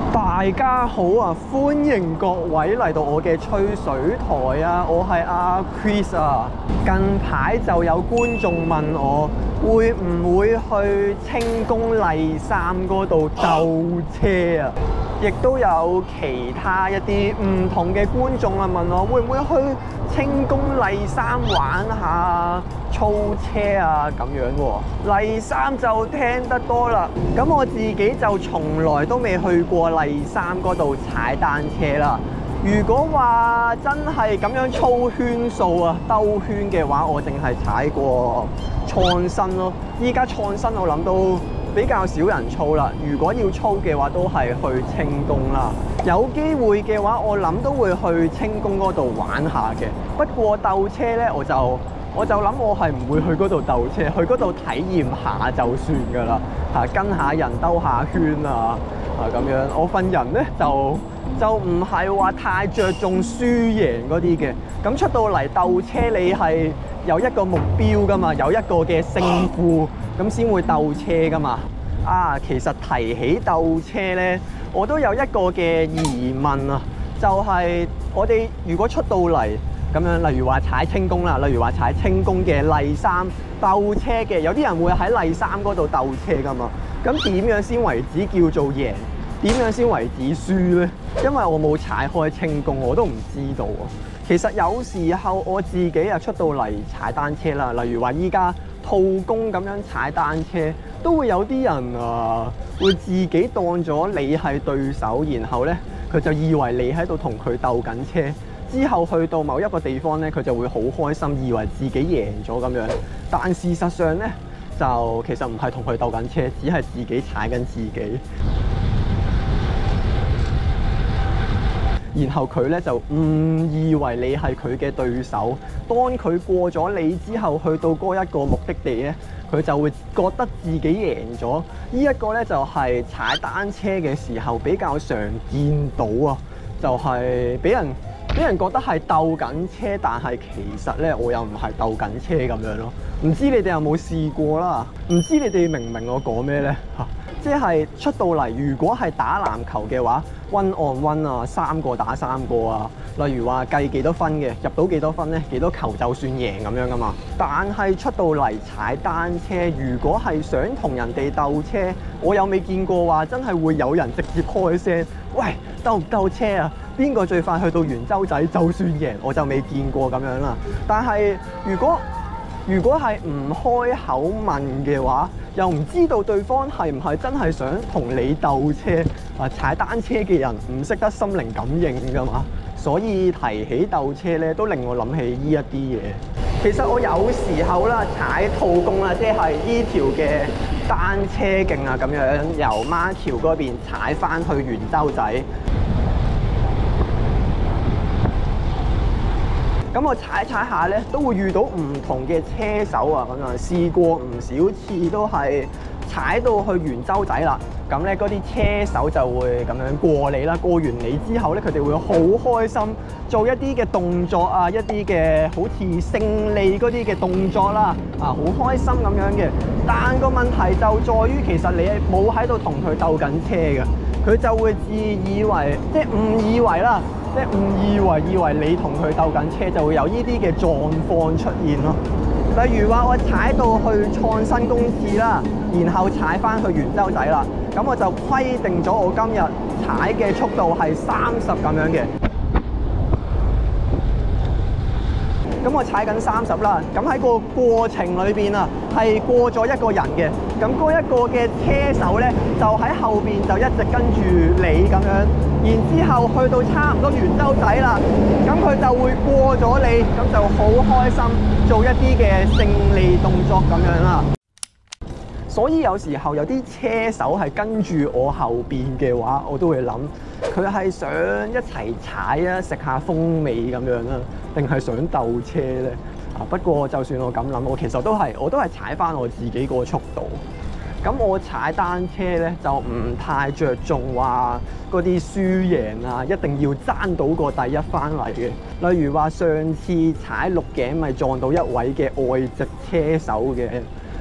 大家好啊！歡迎各位嚟到我嘅吹水台啊！我係阿 Chris 啊。近排就有觀眾問我，會唔會去清宮麗三嗰度鬥車啊？亦都有其他一啲唔同嘅觀眾啊問我，會唔會去清宮麗三玩下操車啊咁樣喎？麗三就聽得多啦，咁我自己就從來都未去過麗三嗰度踩單車啦。如果話真係咁樣操圈數啊，兜圈嘅話，我淨係踩過創新咯。依家創新我諗都比較少人操啦。如果要操嘅話，都係去清宮啦。有機會嘅話，我諗都會去清宮嗰度玩下嘅。不過鬥車呢，我就諗我係唔會去嗰度鬥車，去嗰度體驗下就算㗎啦。跟下人兜下圈啊咁樣。我份人呢，就唔係話太着重輸贏嗰啲嘅。咁出到嚟鬥車，你係有一個目標㗎嘛，有一個嘅勝負，咁先會鬥車㗎嘛。其實提起鬥車呢，我都有一個嘅疑問啊，就係我哋如果出到嚟咁樣，例如話踩清宮啦，例如話踩清宮嘅麗三鬥車嘅，有啲人會喺麗三嗰度鬥車㗎嘛。咁點樣先為止叫做贏？點樣先為止輸呢？因為我冇踩開清宮，我都唔知道啊。其實有時候我自己出到嚟踩單車啦，例如話依家套工咁樣踩單車，都會有啲人會自己當咗你係對手，然後呢，佢就以為你喺度同佢鬥緊車，之後去到某一個地方呢，佢就會好開心，以為自己贏咗咁樣。但事實上呢，就其實唔係同佢鬥緊車，只係自己踩緊自己。然後佢咧就誤以為你係佢嘅對手，當佢過咗你之後，去到嗰一個目的地咧，佢就會覺得自己贏咗。呢一個咧就係踩單車嘅時候比較常見到啊，就係俾人覺得係鬥緊車，但係其實咧我又唔係鬥緊車咁樣咯。唔知你哋有冇試過啦？唔知你哋明唔明我講咩呢？即係出到嚟，如果係打籃球嘅話，1 on 1啊，3個打3個啊，例如話計幾多分嘅，入到幾多分呢？幾多球就算贏咁樣噶嘛。但係出到嚟踩單車，如果係想同人哋鬥車，我又未見過話真係會有人直接開聲，喂，鬥唔鬥車啊？邊個最快去到圓洲仔就算贏，我就未見過咁樣啦。但係如果係唔開口問嘅話，又唔知道對方係唔係真係想同你鬥車啊？踩單車嘅人唔識得心靈感應㗎嘛，所以提起鬥車咧，都令我諗起呢一啲嘢。其實我有時候啦，踩套工啦，即係呢條嘅單車徑啊，咁樣由孖橋嗰邊踩返去圓洲仔。咁我踩下咧，都會遇到唔同嘅車手啊，咁樣試過唔少次都係踩到去圓洲仔啦。咁咧嗰啲車手就會咁樣過你啦，過完你之後咧，佢哋會好開心，做一啲嘅動作啊，一啲嘅好似勝利嗰啲嘅動作啦，好開心咁樣嘅。但個問題就在於，其實你冇喺度同佢鬥緊車嘅，佢就會自以為即係誤以為啦。即係誤以為你同佢鬥緊車，就會有呢啲嘅狀況出現咯。例如話我踩到去創新公廁啦，然後踩翻去圓洲仔啦，咁我就規定咗我今日踩嘅速度係30咁樣嘅。咁我踩緊30啦，咁喺個過程裏邊啊，係過咗一個人嘅。咁嗰一個嘅車手咧，就喺後邊就一直跟住你咁樣，然之後去到差唔多圓洲仔啦，咁佢就會過咗你，咁就好開心，做一啲嘅勝利動作咁樣啦。所以有時候有啲車手係跟住我後邊嘅話，我都會諗佢係想一齊踩啊，食下風味咁樣啦，定係想鬥車呢？不過就算我咁諗，我其實我都係踩翻我自己個速度。咁我踩單車呢，就唔太着重話嗰啲輸贏啊，一定要爭到個第一翻嚟嘅。例如話上次踩鹿頸咪撞到一位嘅外籍車手嘅。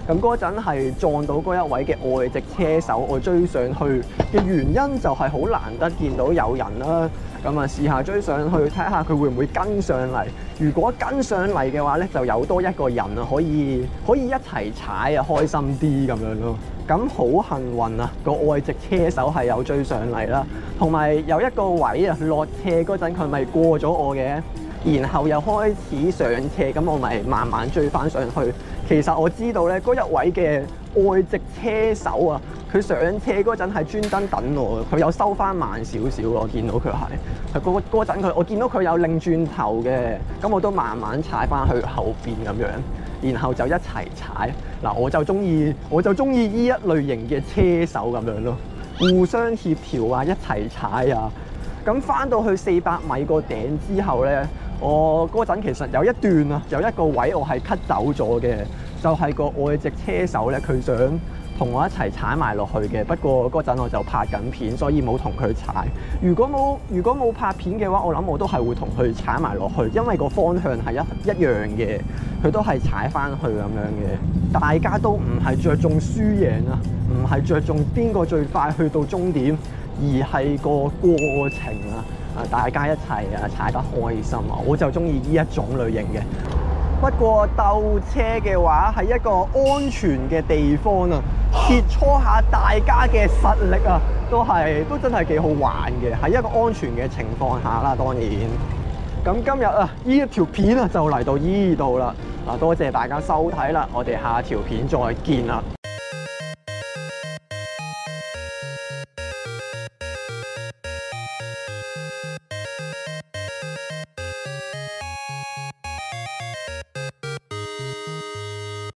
咁嗰陣係撞到嗰一位嘅外籍車手，我追上去嘅原因就係好難得見到有人啦。咁啊，試下追上去睇下佢會唔會跟上嚟。如果跟上嚟嘅話咧，就有多一個人啊，可以一齊踩啊，開心啲咁樣咯。咁好幸運啊，個外籍車手係有追上嚟啦，同埋有一個位啊，落斜嗰陣佢咪過咗我嘅，然後又開始上斜，咁我咪慢慢追翻上去。其實我知道咧，嗰一位嘅外籍車手啊，佢上斜嗰陣係專登等我嘅，佢有收翻慢少少，我見到佢係嗰陣我見到佢有擰轉頭嘅，咁我都慢慢踩翻去後邊咁樣，然後就一齊踩。嗱，我就中意呢一類型嘅車手咁樣咯，互相協調啊，一齊踩啊。咁翻到去400米個頂之後咧，我嗰陣其實有一段啊，有一個位我係 cut 走咗嘅，就係個外籍車手咧，佢想同我一齊踩埋落去嘅。不過嗰陣我就拍緊片，所以冇同佢踩。如果冇拍片嘅話，我諗我都係會同佢踩埋落去，因為個方向係一樣嘅，佢都係踩翻去咁樣嘅。大家都唔係着重輸贏啊，唔係着重邊個最快去到終點，而係個過程啊！大家一齊踩得開心啊！我就中意呢一種類型嘅。不過鬥車嘅話係一個安全嘅地方啊，切磋下大家嘅實力啊，都真係幾好玩嘅。喺一個安全嘅情況下啦，當然。咁今日啊，呢一條片啊就嚟到呢度啦。嗱，多謝大家收睇啦，我哋下條片再見啦。